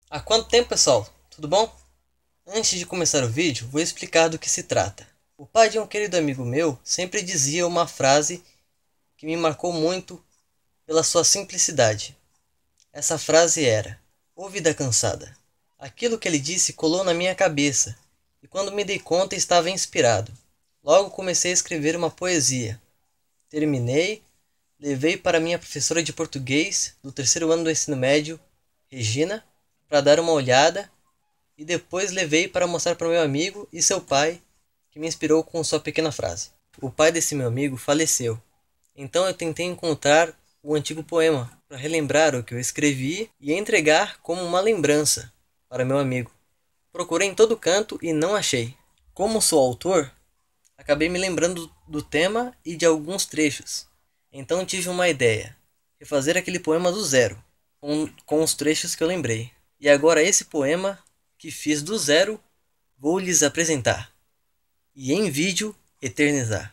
Há quanto tempo, pessoal? Tudo bom? Antes de começar o vídeo, vou explicar do que se trata. O pai de um querido amigo meu sempre dizia uma frase que me marcou muito pela sua simplicidade. Essa frase era: "Ô vida cansada". Aquilo que ele disse colou na minha cabeça, e quando me dei conta estava inspirado. Logo comecei a escrever uma poesia. Terminei, levei para minha professora de português do terceiro ano do ensino médio, Regina, para dar uma olhada. E depois levei para mostrar para meu amigo e seu pai, que me inspirou com sua pequena frase. O pai desse meu amigo faleceu, então eu tentei encontrar o antigo poema para relembrar o que eu escrevi e entregar como uma lembrança para meu amigo. Procurei em todo canto e não achei. Como sou autor, acabei me lembrando do tema e de alguns trechos. Então tive uma ideia: refazer aquele poema do zero, com os trechos que eu lembrei. E agora esse poema que fiz do zero vou lhes apresentar e em vídeo eternizar.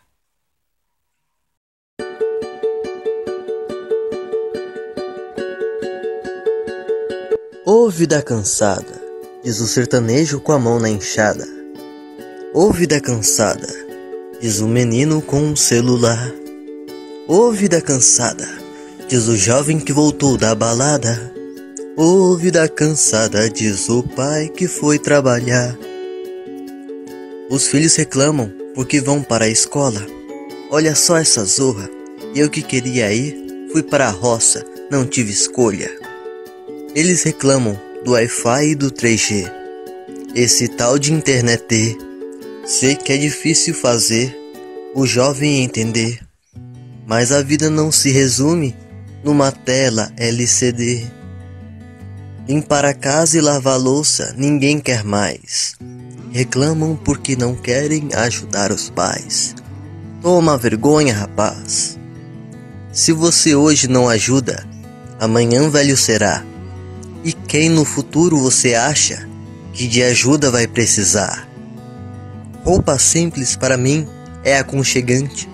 Ô vida cansada, diz o sertanejo com a mão na enxada. Ô vida cansada, diz o menino com um celular. Ô vida cansada, diz o jovem que voltou da balada. Ô vida cansada, diz o pai que foi trabalhar. Os filhos reclamam porque vão para a escola. Olha só essa zorra, eu que queria ir, fui para a roça, não tive escolha. Eles reclamam do Wi-Fi e do 3G, esse tal de internet. Sei que é difícil fazer o jovem entender, mas a vida não se resume numa tela LCD. Limpar a casa e lavar a louça ninguém quer mais. Reclamam porque não querem ajudar os pais. Toma vergonha, rapaz. Se você hoje não ajuda, amanhã velho será. E quem no futuro você acha que de ajuda vai precisar? Roupa simples para mim é aconchegante,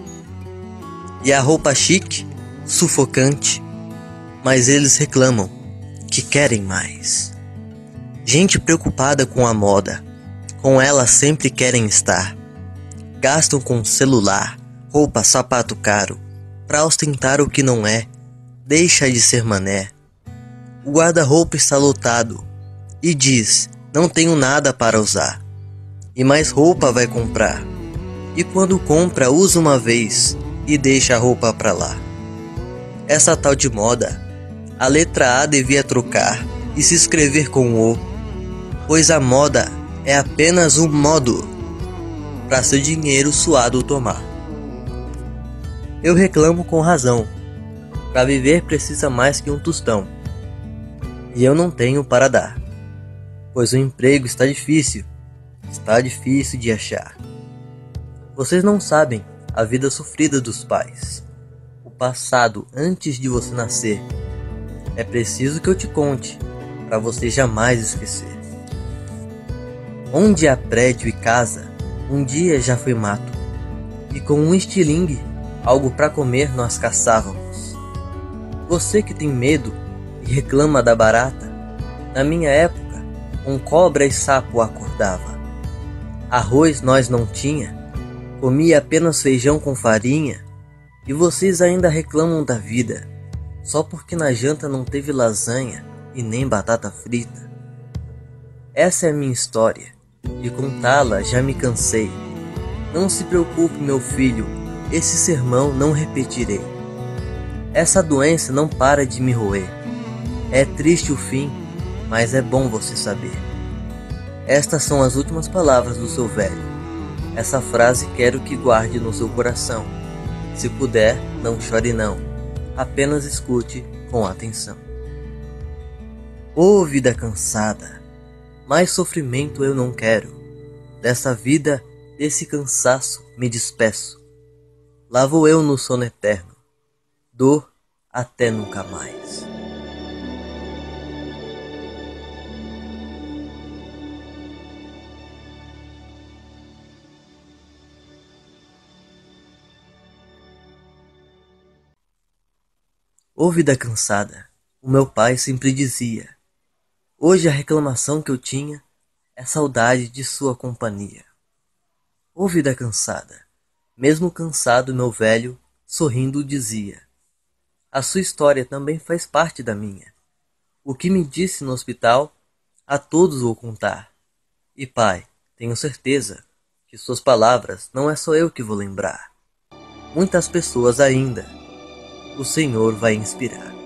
e a roupa chique, sufocante. Mas eles reclamam que querem mais. Gente preocupada com a moda, com ela sempre querem estar. Gastam com celular, roupa, sapato caro, pra ostentar o que não é, deixa de ser mané. O guarda-roupa está lotado e diz: não tenho nada para usar. E mais roupa vai comprar. E quando compra, usa uma vez e deixa a roupa pra lá. Essa tal de moda, a letra A devia trocar e se escrever com O, pois a moda é apenas um modo para seu dinheiro suado tomar. Eu reclamo com razão, para viver precisa mais que um tostão, e eu não tenho para dar, pois o emprego está difícil de achar. Vocês não sabem a vida sofrida dos pais, o passado antes de você nascer. É preciso que eu te conte, para você jamais esquecer. Onde há prédio e casa, um dia já foi mato, e com um estilingue, algo para comer nós caçávamos. Você que tem medo e reclama da barata, na minha época, com cobra e sapo acordava. Arroz nós não tinha, comia apenas feijão com farinha, e vocês ainda reclamam da vida, só porque na janta não teve lasanha e nem batata frita. Essa é a minha história, de contá-la já me cansei. Não se preocupe, meu filho, esse sermão não repetirei. Essa doença não para de me roer. É triste o fim, mas é bom você saber. Estas são as últimas palavras do seu velho. Essa frase quero que guarde no seu coração. Se puder, não chore não. Apenas escute com atenção. Ô vida cansada, mais sofrimento eu não quero. Dessa vida, desse cansaço, me despeço. Lá vou eu no sono eterno, dor até nunca mais. Ô vida cansada, o meu pai sempre dizia: Hoje a reclamação que eu tinha é saudade de sua companhia. Ô vida cansada, mesmo cansado meu velho, sorrindo dizia: a sua história também faz parte da minha. O que me disse no hospital, a todos vou contar. E pai, tenho certeza que suas palavras não é só eu que vou lembrar. Muitas pessoas ainda o Senhor vai inspirar.